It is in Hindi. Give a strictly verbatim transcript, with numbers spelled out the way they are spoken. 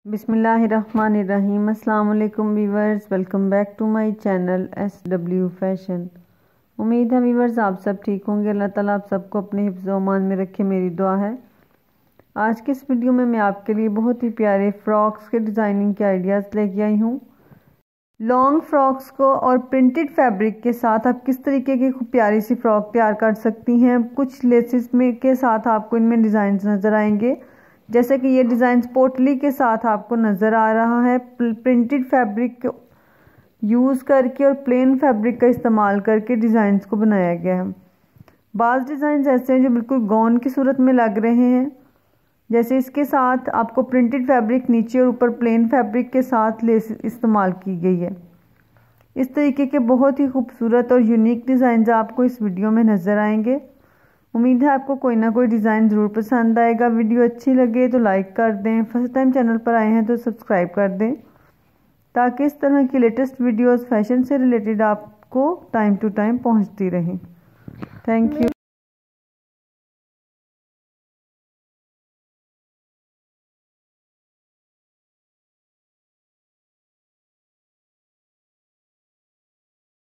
बिस्मिल्लाहिर्रहमानिर्रहीम। अस्सलाम वालेकुम viewers, welcome back to my channel S W fashion. उम्मीद है वीवर्स आप सब ठीक होंगे। अल्लाह ताला आप सबको अपने हिफ्ज़ व अमान में रखे, मेरी दुआ है। आज के इस वीडियो में मैं आपके लिए बहुत ही प्यारे फ्रॉक्स के डिज़ाइनिंग के आइडियाज़ लेके आई हूँ। लॉन्ग फ्रॉक्स को और प्रिंटेड फैब्रिक के साथ आप किस तरीके की खूब प्यारी सी फ्रॉक तैयार कर सकती हैं। कुछ लेसेस में के साथ आपको इनमें डिज़ाइन नज़र आएंगे, जैसे कि ये डिज़ाइन पोटली के साथ आपको नज़र आ रहा है। प्रिंटेड फैब्रिक यूज़ करके और प्लेन फैब्रिक का इस्तेमाल करके डिज़ाइंस को बनाया गया है। बाज़ डिज़ाइन ऐसे हैं जो बिल्कुल गाउन की सूरत में लग रहे हैं, जैसे इसके साथ आपको प्रिंटेड फैब्रिक नीचे और ऊपर प्लेन फैब्रिक के साथ लेस इस्तेमाल की गई है। इस तरीके के बहुत ही खूबसूरत और यूनिक डिज़ाइन आपको इस वीडियो में नज़र आएंगे। उम्मीद है आपको कोई ना कोई डिज़ाइन ज़रूर पसंद आएगा। वीडियो अच्छी लगे तो लाइक कर दें, फर्स्ट टाइम चैनल पर आए हैं तो सब्सक्राइब कर दें, ताकि इस तरह की लेटेस्ट वीडियोस फैशन से रिलेटेड आपको टाइम टू टाइम पहुंचती रहें। Thank you.